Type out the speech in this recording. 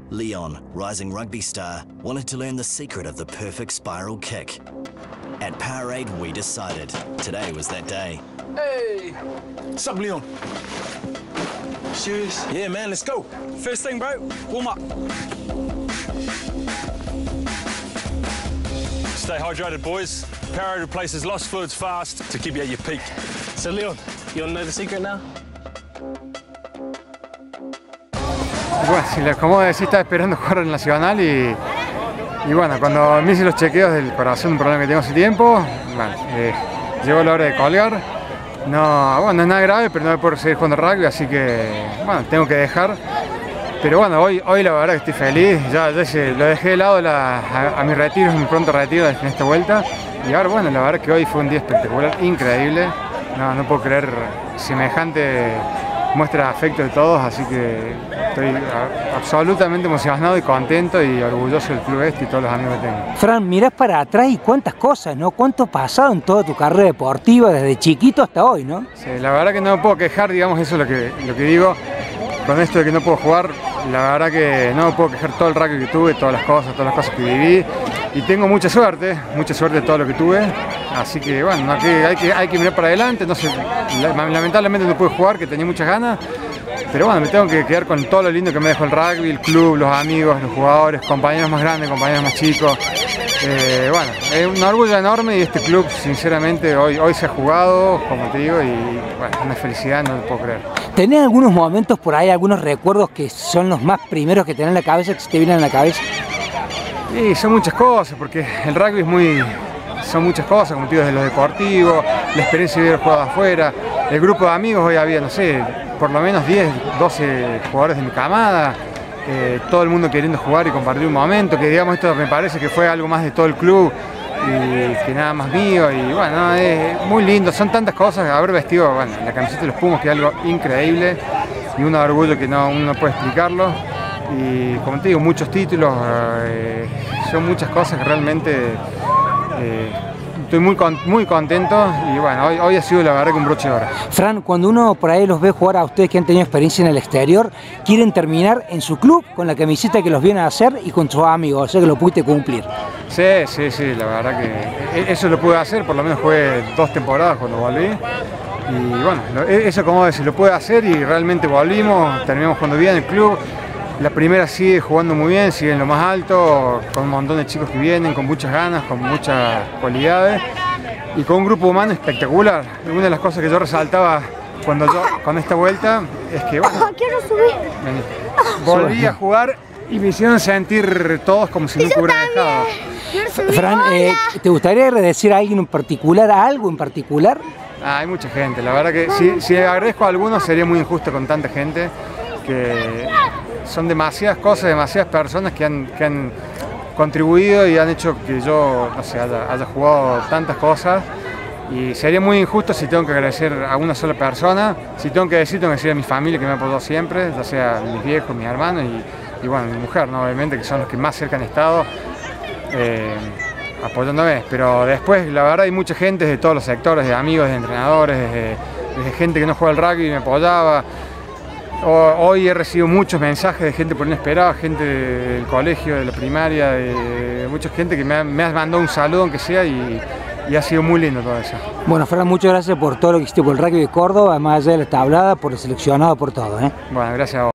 Leon, rising rugby star, wanted to learn the secret of the perfect spiral kick. At Powerade, we decided today was that day. Hey! What's up, Leon? Serious? Yeah, man, let's go. First thing, bro, warm up. Stay hydrated, boys. Powerade replaces lost fluids fast to keep you at your peak. So, Leon, you want to know the secret now? Bueno, como decís, estaba esperando jugar en Nacional y bueno, cuando me hice los chequeos del corazón, un problema que tengo hace tiempo, bueno, llegó la hora de colgar. No, bueno, no es nada grave, pero no voy a poder seguir jugando rugby, así que, bueno, tengo que dejar. Pero bueno, hoy la verdad que estoy feliz, ya lo dejé de lado a mi retiro, mi pronto retiro en esta vuelta. Y ahora, bueno, la verdad que hoy fue un día espectacular, increíble. No puedo creer semejante muestra de afecto de todos, así que estoy absolutamente emocionado y contento y orgulloso del club y todos los amigos que tengo. Fran, mirás para atrás y cuántas cosas, ¿no? Cuánto ha pasado en toda tu carrera deportiva, desde chiquito hasta hoy, ¿no? Sí, la verdad que no me puedo quejar, digamos, eso es lo que digo. Con esto de que no puedo jugar, la verdad que no me puedo quejar todo el rugby que tuve, todas las cosas que viví. Y tengo mucha suerte de todo lo que tuve. Así que bueno, hay que mirar para adelante. No sé, lamentablemente no pude jugar, que tenía muchas ganas. Pero bueno, me tengo que quedar con todo lo lindo que me dejó el rugby, el club, los amigos, los jugadores, compañeros más grandes, compañeros más chicos. Bueno, es un orgullo enorme y este club, sinceramente, hoy se ha jugado, como te digo, y bueno, una felicidad, no lo puedo creer. ¿Tenés algunos momentos por ahí, algunos recuerdos que son los más primeros que tenés en la cabeza, que se te vienen a la cabeza? Sí, son muchas cosas, porque el rugby son muchas cosas, como te digo, desde lo deportivo, la experiencia de haber jugado afuera, el grupo de amigos, hoy había, no sé, por lo menos 10, 12 jugadores de mi camada, todo el mundo queriendo jugar y compartir un momento, que digamos esto me parece que fue algo más de todo el club y que nada más mío, y bueno, es muy lindo, son tantas cosas, haber vestido, bueno, la camiseta de los Pumas, que es algo increíble y un orgullo que uno no puede explicarlo. Y como te digo, muchos títulos, son muchas cosas que realmente estoy muy contento y bueno, hoy ha sido la verdad que un broche de oro. Fran, cuando uno por ahí los ve jugar a ustedes que han tenido experiencia en el exterior, quieren terminar en su club con la camiseta que los viene a hacer y con sus amigos, o sea que lo pudiste cumplir. Sí, la verdad que eso lo pude hacer, por lo menos jugué 2 temporadas cuando volví. Y bueno, eso como decir, lo pude hacer y realmente volvimos, terminamos jugando bien en el club. La primera sigue jugando muy bien, sigue en lo más alto, con un montón de chicos que vienen, con muchas ganas, con muchas cualidades y con un grupo humano espectacular. Una de las cosas que yo resaltaba con esta vuelta es que bueno, quiero subir. Volví a jugar y me hicieron sentir todos como si nunca hubiera dejado. Fran, ¿te gustaría agradecer a alguien en particular, a algo en particular? Hay mucha gente, la verdad que si agradezco a algunos sería muy injusto con tanta gente, que son demasiadas cosas, demasiadas personas que han contribuido y han hecho que yo, no sé, haya jugado tantas cosas, y sería muy injusto si tengo que agradecer a una sola persona. Si tengo que decir a mi familia, que me apoyó siempre, ya sea mis viejos, mis hermanos y bueno, mi mujer, ¿no? Obviamente, que son los que más cerca han estado apoyándome. Pero después, la verdad, hay mucha gente de todos los sectores, de amigos, de entrenadores, de gente que no juega al rugby y me apoyaba. Hoy he recibido muchos mensajes de gente por inesperada, gente del colegio, de la primaria, de mucha gente que me ha mandado un saludo aunque sea y ha sido muy lindo todo eso. Bueno, Fran, muchas gracias por todo lo que hiciste por el rugby de Córdoba, más allá de la tablada, por el seleccionado, por todo. Bueno, gracias a vos.